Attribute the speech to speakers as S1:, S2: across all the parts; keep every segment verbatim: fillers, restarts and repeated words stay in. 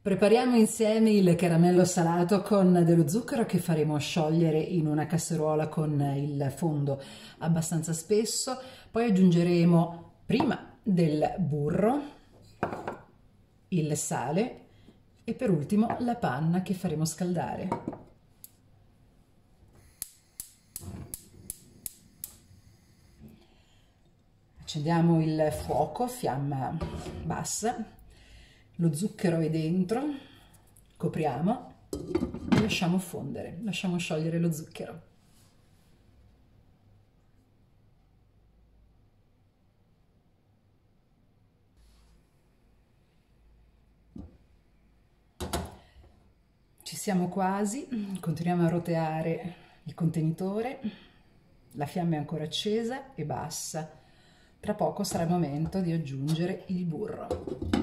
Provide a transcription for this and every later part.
S1: Prepariamo insieme il caramello salato con dello zucchero che faremo sciogliere in una casseruola con il fondo abbastanza spesso. Poi aggiungeremo prima del burro, il sale e per ultimo la panna che faremo scaldare. Accendiamo il fuoco, fiamma bassa. Lo zucchero è dentro, copriamo e lasciamo fondere, lasciamo sciogliere lo zucchero. Ci siamo quasi, continuiamo a roteare il contenitore, la fiamma è ancora accesa e bassa. Tra poco sarà il momento di aggiungere il burro.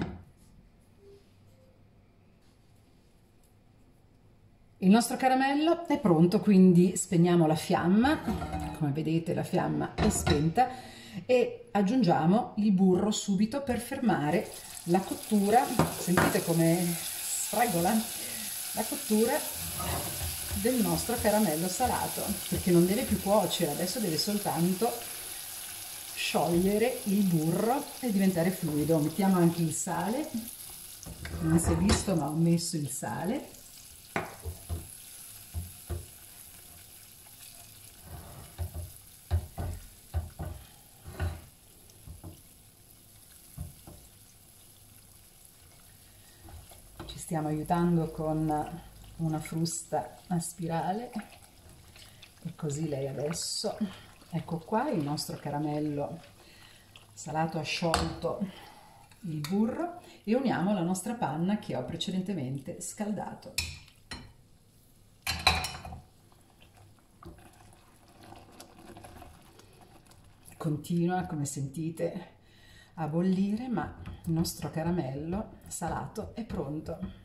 S1: Il nostro caramello è pronto, quindi spegniamo la fiamma, come vedete la fiamma è spenta, e aggiungiamo il burro subito per fermare la cottura. Sentite come sfregola? La cottura del nostro caramello salato, perché non deve più cuocere, adesso deve soltanto sciogliere il burro e diventare fluido. Mettiamo anche il sale, non si è visto ma ho messo il sale. Ci stiamo aiutando con una frusta a spirale e così lei adesso, ecco qua il nostro caramello salato, ha sciolto il burro e uniamo la nostra panna che ho precedentemente scaldato. Continua, come sentite, a bollire, ma il nostro caramello salato è pronto.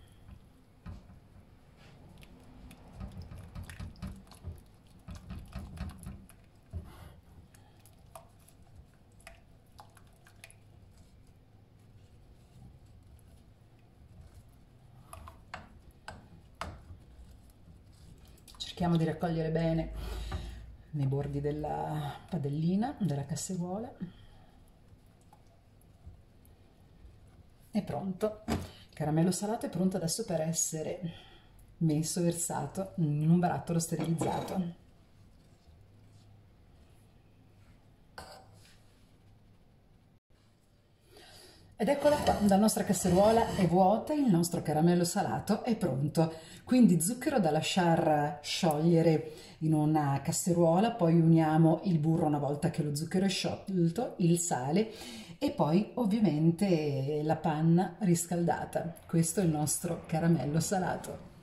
S1: Cerchiamo di raccogliere bene nei bordi della padellina, della casseruola. È pronto. Il caramello salato è pronto adesso per essere messo, versato in un barattolo sterilizzato. Ed eccola qua, la nostra casseruola è vuota, il nostro caramello salato è pronto. Quindi zucchero da lasciar sciogliere in una casseruola, poi uniamo il burro una volta che lo zucchero è sciolto, il sale e poi ovviamente la panna riscaldata. Questo è il nostro caramello salato.